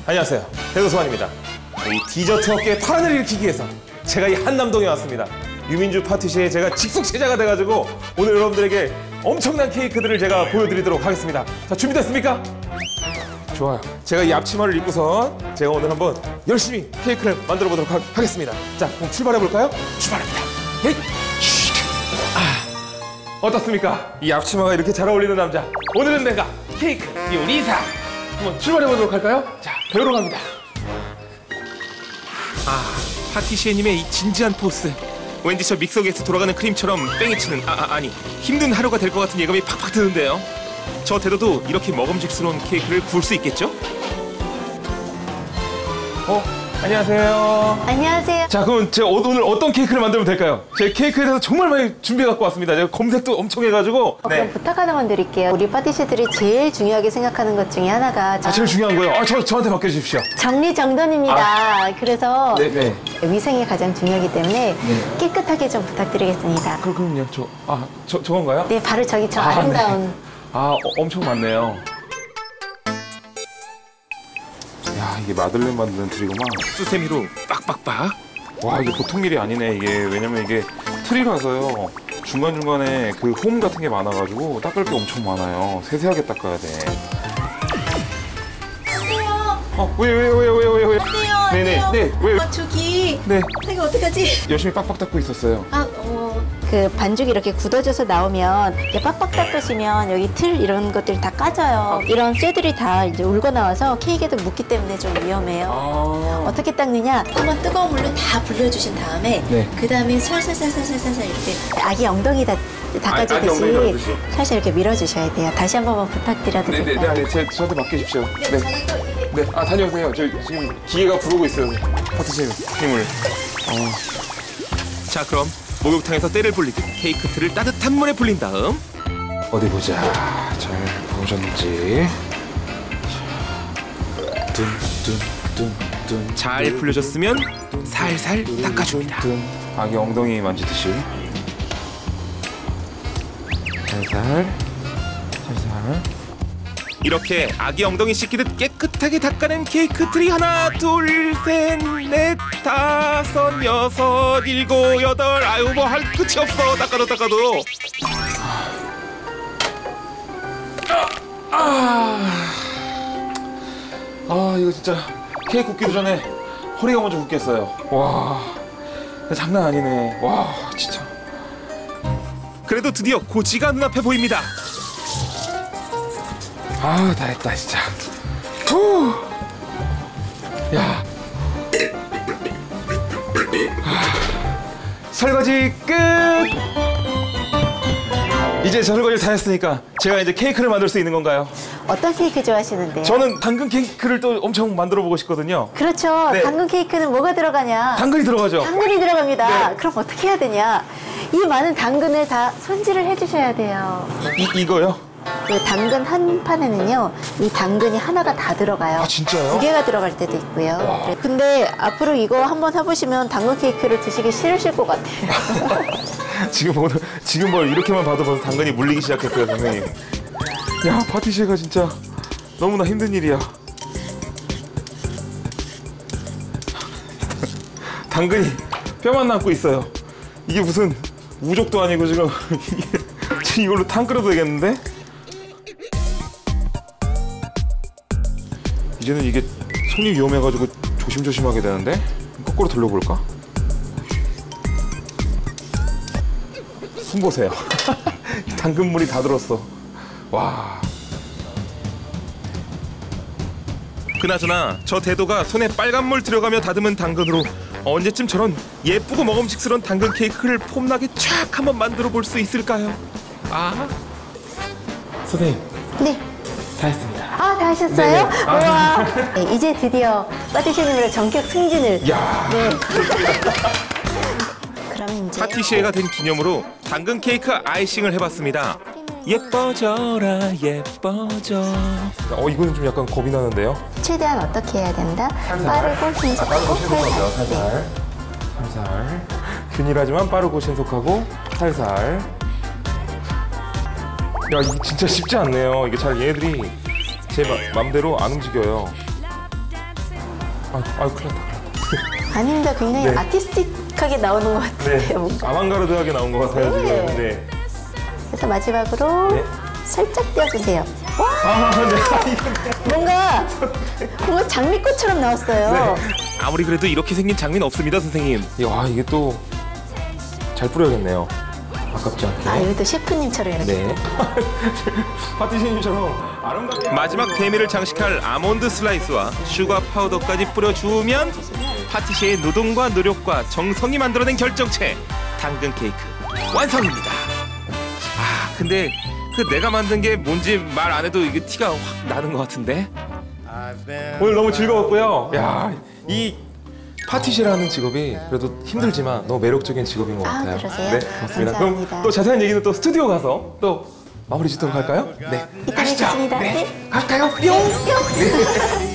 안녕하세요, 대도서관입니다. 이 디저트 업계의 파란을 일으키기 위해서 제가 이 한남동에 왔습니다. 유민주 파티시에 제가 직속 제자가 돼가지고 오늘 여러분들에게 엄청난 케이크들을 제가 보여드리도록 하겠습니다. 자, 준비됐습니까? 좋아요. 제가 이 앞치마를 입고선 제가 오늘 한번 열심히 케이크를 만들어 보도록 하겠습니다. 자, 그럼 출발해 볼까요? 출발합니다. 헤이! 어떻습니까? 이 앞치마가 이렇게 잘 어울리는 남자. 오늘은 내가 케이크 요리사. 한번 출발해 보도록 할까요? 자, 배우러 갑니다. 파티시에님의 이 진지한 포스. 왠지 저 믹서기에서 돌아가는 크림처럼 뺑이 치는 아니 힘든 하루가 될 것 같은 예감이 팍팍 드는데요. 저 대도도 이렇게 먹음직스러운 케이크를 구울 수 있겠죠? 안녕하세요. 안녕하세요. 자, 그럼 제가 오늘 어떤 케이크를 만들면 될까요? 제 케이크에 대해서 정말 많이 준비해 갖고 왔습니다. 제가 검색도 엄청 해가지고. 그럼 부탁 하나만 드릴게요. 우리 파티시들이 제일 중요하게 생각하는 것 중에 하나가 제일 중요한 거예요. 저한테 맡겨주십시오. 정리정돈입니다. 그래서 네. 위생이 가장 중요하기 때문에 깨끗하게 좀 부탁드리겠습니다. 그럼요. 저건가요? 네, 바로 저기 저 아름다운. 네. 엄청 많네요. 야, 이게 마들렌 만드는 트리구만. 수세미로 빡빡빡. 와, 이게 보통 일이 아니네. 이게 왜냐면 이게 트리라서요. 중간중간에 그 홈 같은 게 많아가지고 닦을 게 엄청 많아요. 세세하게 닦아야 돼. 왜요? 안돼요. 네. 왜? 저기. 네. 내가 어떡하지? 열심히 빡빡 닦고 있었어요. 그 반죽이 이렇게 굳어져서 나오면 이렇게 빡빡 닦으시면 여기 틀 이런 것들이 다 까져요. 이런 쇠들이 다 이제 울고 나와서 케이크에도 묻기 때문에 좀 위험해요. 어떻게 닦느냐? 한번 뜨거운 물로 다 불려주신 다음에 그 다음에 살살살살살살 이렇게 아기 엉덩이 닦아주듯이 살살 이렇게 밀어주셔야 돼요. 다시 한 번만 부탁드려도 될까요? 네. 저한테 맡기십시오. 네. 다녀오세요. 저 지금 기계가 부르고 있어요. 파티시님 힘을. 자, 그럼 목욕탕에서 때를 불리듯 케이크 틀을 따뜻한 물에 불린 다음 어디 보자. 잘 부어졌는지. 잘 불려졌으면 살살 닦아줍니다. 아기 엉덩이 만지듯이 살살. 이렇게 아기 엉덩이 씻기듯 깨끗하게 닦아낸 케이크 틀이 하나, 둘, 셋, 넷, 다섯, 여섯, 일곱, 여덟. 아유, 뭐 할 끝이 없어. 닦아도. 이거 진짜 케이크 굽기도 전에 허리가 먼저 굽겠어요. 와, 장난 아니네. 와, 진짜. 그래도 드디어 고지가 눈앞에 보입니다. 다 했다 진짜. 야, 설거지 끝. 이제 설거지를 다 했으니까 제가 이제 케이크를 만들 수 있는 건가요? 어떤 케이크 좋아하시는데요? 저는 당근 케이크를 또 엄청 만들어 보고 싶거든요. 그렇죠. 네. 당근 케이크는 뭐가 들어가냐? 당근이 들어가죠. 당근이 들어갑니다. 네. 그럼 어떻게 해야 되냐? 이 많은 당근을 다 손질을 해주셔야 돼요. 이거요? 그 당근 한 판에는요, 이 당근이 하나가 다 들어가요. 진짜요? 2개가 들어갈 때도 있고요. 근데 앞으로 이거 한번 해보시면 당근 케이크를 드시기 싫으실 것 같아요. 지금 뭘 이렇게만 봐도 벌써 당근이 물리기 시작했어요, 선생님. 야, 파티시에가 진짜 너무나 힘든 일이야. 당근이 뼈만 남고 있어요. 이게 무슨 우족도 아니고 지금 이걸로 탕 끓여도 되겠는데? 이제는 이게 손이 위험해가지고 조심조심하게 되는데? 거꾸로 돌려볼까? 손 보세요. 당근물이 다 들었어. 와. 그나저나 저 대도가 손에 빨간물 들어가며 다듬은 당근으로 언제쯤 저런 예쁘고 먹음직스러운 당근 케이크를 폼나게 촥 한번 만들어 볼 수 있을까요? 선생님. 네. 다 했습니다. 다 하셨어요? 우와. 네, 이제 드디어 파티시님으로 전격 승진을. 야. 네. 그럼 이제 파티시에가 된 기념으로 당근 케이크 아이싱을 해봤습니다. 예뻐져라 예뻐져. 이거는 좀 약간 겁이 나는데요. 최대한 어떻게 해야 된다? 빠르고 신속하고 살살. 균일하지만 빠르고 신속하고 살살. 야, 이게 진짜 쉽지 않네요. 이게 잘 얘네들이 제 맘대로 안 움직여요. 큰일 났다. 아닙니다. 굉장히 네. 아티스틱하게 나오는 것 같은데요. 네. 뭔가. 아방가르드하게 나온 것 같아요, 네. 지금. 네. 그래서 마지막으로 네. 살짝 떼어주세요. 와, 아, 네. 뭔가 장미꽃처럼 나왔어요. 네. 아무리 그래도 이렇게 생긴 장미는 없습니다, 선생님. 야, 이게 또 잘 뿌려야겠네요. 아깝지 않게. 아, 여기도 셰프님처럼 이렇게. 네. 파티시님처럼 아름답게 마지막 대미를 장식할 아몬드 슬라이스와 슈가 파우더까지 뿌려주면 파티시의 노동과 노력과 정성이 만들어낸 결정체 당근 케이크 완성입니다. 아, 근데 그 내가 만든 게 뭔지 말 안 해도 이게 티가 확 나는 것 같은데. 오늘 너무 즐거웠고요. 야, 이 파티시라는 직업이 그래도 힘들지만 너무 매력적인 직업인 것 아, 같아요. 그러세요? 네, 맞습니다. 감사합니다. 그럼 또 자세한 얘기는 또 스튜디오 가서 또 마무리 짓도록 할까요? 네, 이따 뵙겠습니다. 네, 네. 갈까요? 뿅! 뿅!